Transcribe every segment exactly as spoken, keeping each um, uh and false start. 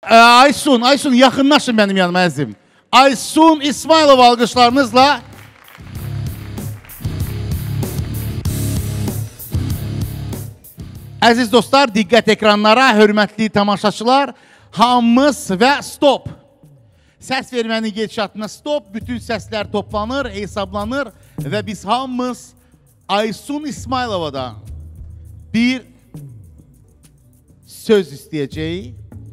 Aysun, Aysun yaxınlaşın mənim yanıma əzim. Aysun İsmailov alqışlarınızla. Əziz dostlar, diqqət ekranlara, hörmətli tamaşaçılar, hamımız və stop. Səs vermənin gedişatına stop, bütün səslər toplanır, hesablanır və biz hamımız Aysun İsmailova'dan bir söz istəyəcəyik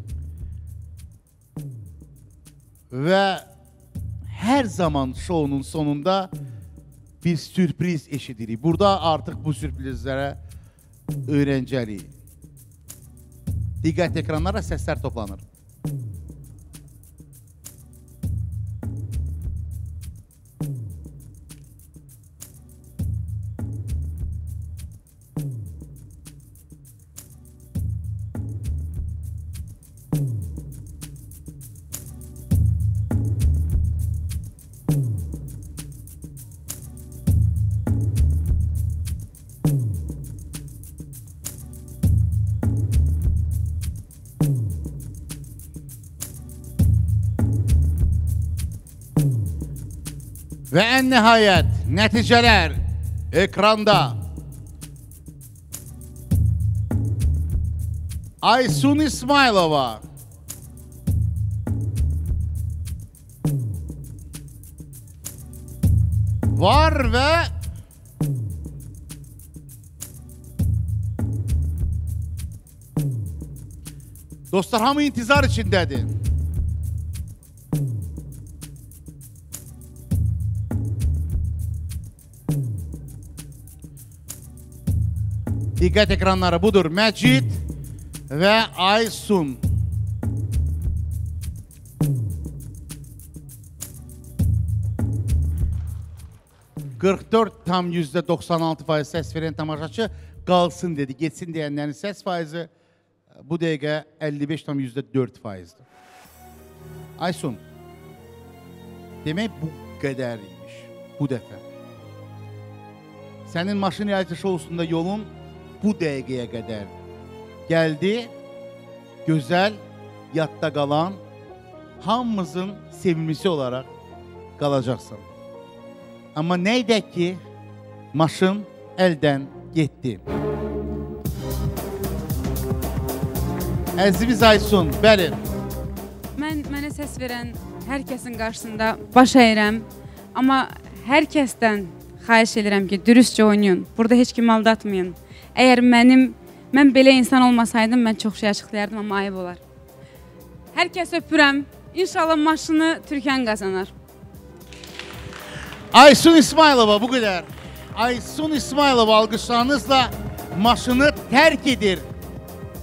və hər zaman şounun sonunda bir sürpriz eşidirik. Burada artıq bu sürprizlərə öyrəncəliyik. Diqqət ekranlara, səslər toplanır. Və ən nəhayət, nəticələr ekranda. Aysun İsmailova var və dostlar, hamı intizar içindədir. Diqqət ekranları budur. Məcid və Aysun. qırx dörd tam yüzdə doxsan altı faiz səs verən tamaşaçı qalsın dedi. Geçsin deyənlərin səs faizi bu dəqiqə əlli beş tam yüzdə dörd faizdir. Aysun, demək bu qədər imiş bu dəfə. Sənin maşın reality şousunda yolun bu dəqiqəyə qədər gəldi, gözəl, yadda qalan, hamımızın sevimlisi olaraq qalacaqsın. Amma nə edək ki, maşın əldən getdi. Əzimiz Aysun, bəli. Mən mənə səs verən hər kəsin qarşısında baş əyirəm, amma hər kəsdən xahiş edirəm ki, dürüstcə oynayın, burada heç kimi aldatmayın. Əgər mənim, mən belə insan olmasaydım, mən çox şey açıqlayardım, amma ayıb olar. Hər kəs öpürəm, İnşallah maşını Türkan qazanar. Aysun İsmailova bu qədər. Aysun İsmailova alqışlarınızla maşını tərk edir.